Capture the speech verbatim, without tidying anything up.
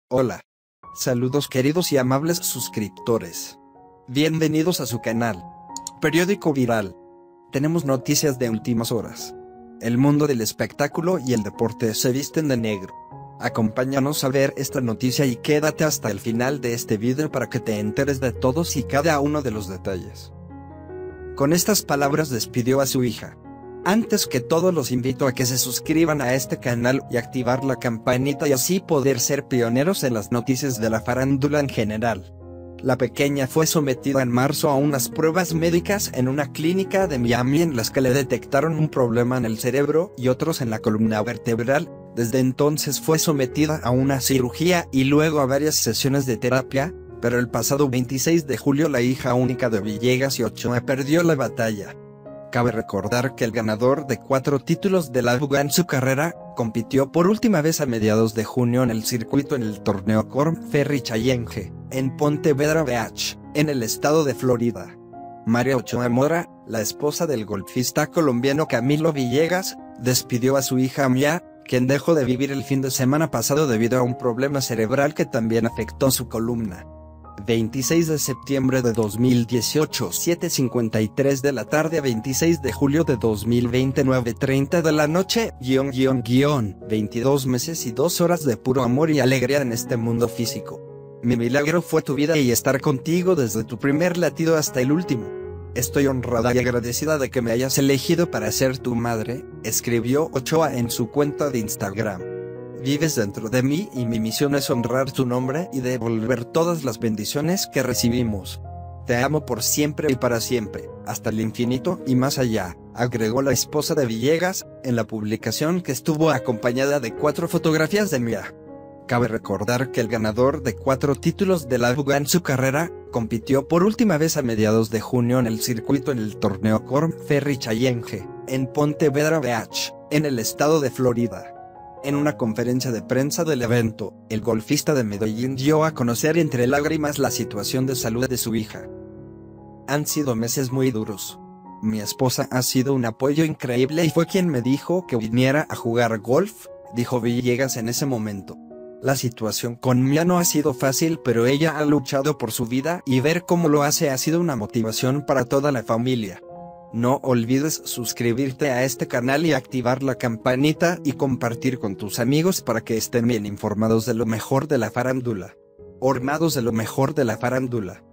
Hola. Saludos queridos y amables suscriptores. Bienvenidos a su canal. Periódico Viral. Tenemos noticias de últimas horas. El mundo del espectáculo y el deporte se visten de negro. Acompáñanos a ver esta noticia y quédate hasta el final de este video para que te enteres de todos y cada uno de los detalles. Con estas palabras despidió a su hija. Antes que todo los invito a que se suscriban a este canal y activar la campanita y así poder ser pioneros en las noticias de la farándula en general. La pequeña fue sometida en marzo a unas pruebas médicas en una clínica de Miami en las que le detectaron un problema en el cerebro y otros en la columna vertebral. Desde entonces fue sometida a una cirugía y luego a varias sesiones de terapia, pero el pasado veintiséis de julio la hija única de Villegas y Ochoa perdió la batalla. Cabe recordar que el ganador de cuatro títulos de la W G A en su carrera, compitió por última vez a mediados de junio en el circuito en el torneo Korn Ferry Challenge, en Ponte Vedra Beach, en el estado de Florida. María Ochoa Mora, la esposa del golfista colombiano Camilo Villegas, despidió a su hija Mía, quien dejó de vivir el fin de semana pasado debido a un problema cerebral que también afectó su columna. veintiséis de septiembre de dos mil dieciocho, siete cincuenta y tres de la tarde a veintiséis de julio de dos mil veinte, nueve treinta de la noche, guión guión guión, veintidós meses y dos horas de puro amor y alegría en este mundo físico. Mi milagro fue tu vida y estar contigo desde tu primer latido hasta el último. Estoy honrada y agradecida de que me hayas elegido para ser tu madre, escribió Ochoa en su cuenta de Instagram. Vives dentro de mí y mi misión es honrar tu nombre y devolver todas las bendiciones que recibimos. Te amo por siempre y para siempre, hasta el infinito y más allá, agregó la esposa de Villegas, en la publicación que estuvo acompañada de cuatro fotografías de Mía. Cabe recordar que el ganador de cuatro títulos de la W G A en su carrera, compitió por última vez a mediados de junio en el circuito en el torneo Korn Ferry Challenge, en Ponte Vedra Beach, en el estado de Florida. En una conferencia de prensa del evento, el golfista de Medellín dio a conocer entre lágrimas la situación de salud de su hija. Han sido meses muy duros. Mi esposa ha sido un apoyo increíble y fue quien me dijo que viniera a jugar golf, dijo Villegas en ese momento. La situación con Mía no ha sido fácil, pero ella ha luchado por su vida y ver cómo lo hace ha sido una motivación para toda la familia. No olvides suscribirte a este canal y activar la campanita y compartir con tus amigos para que estén bien informados de lo mejor de la farándula. Ormados de lo mejor de la farándula.